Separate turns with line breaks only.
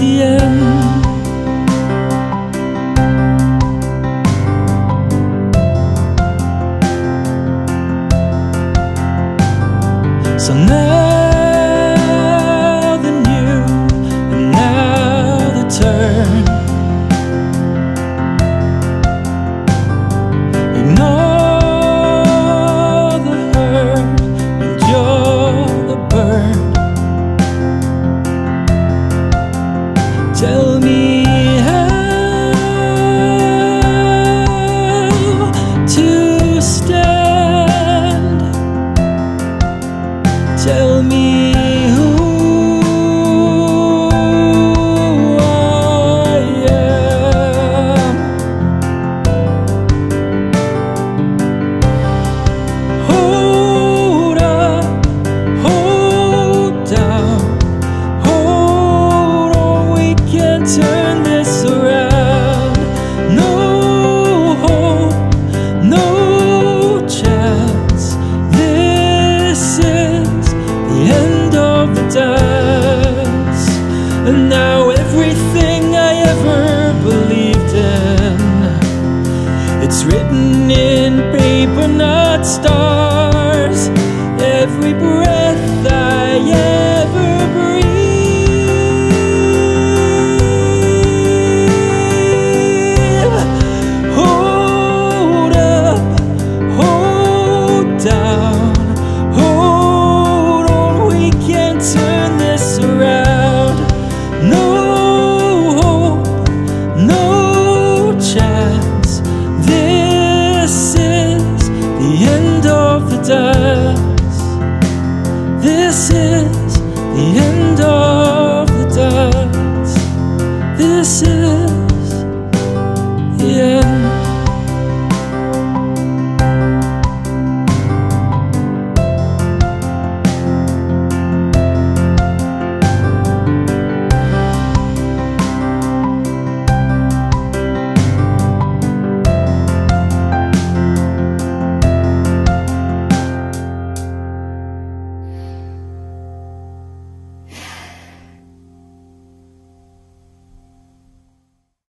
the end. So now the new and now the turn. Ignore the hurt, endure the burn. Tell me how to stand. Tell me who I am. Hold up, hold down, hold on, we can turn this around. No hope, no chance. This is the end of the dance. And now everything I ever believed in, it's written in paper, not stars. Every breath I ever breathe. Hold up, hold down, hold on, we can turn this around. No hope, no chance. This is the end of the dance. This is the end of the dance. This is